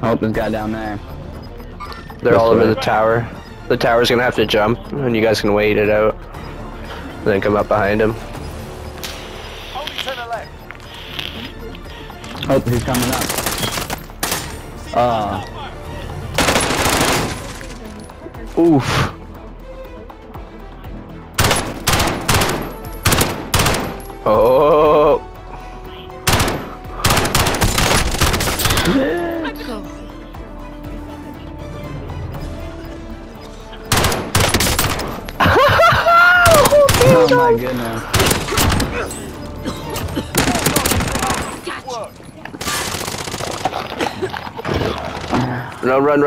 Oh, this guy down there. They're all over the tower. The tower's gonna have to jump, and you guys can wait it out. Then come up behind him. Only to the left. Oh, he's coming up. Oof. Oh. Oh my goodness. Run.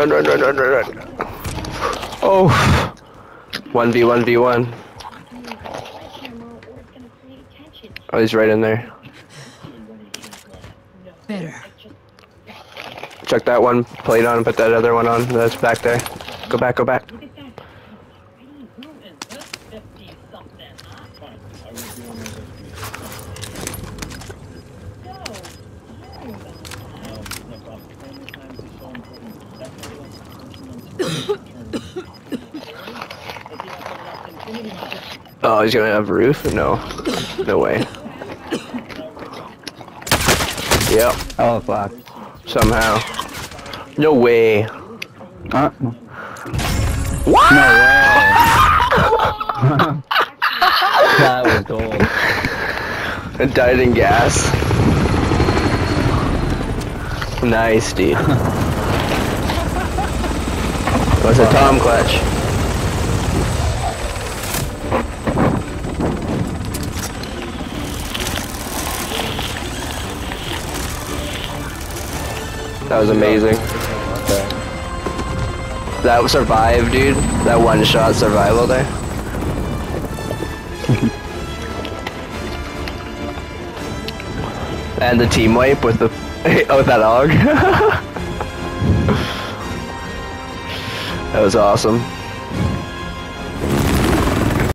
Oh. 1v1v1. Oh, he's right in there. Better. Chuck that one plate on, put that other one on. That's back there. Go back. Oh, he's gonna have roof? No. No way. Yep. Oh fuck. Somehow. No way. What? No way. That was gold. It died in gas. Nice, dude. What's a Tom clutch? That was amazing. That survived, dude. That one shot survival there. And the team wipe with the with that AUG. That was awesome.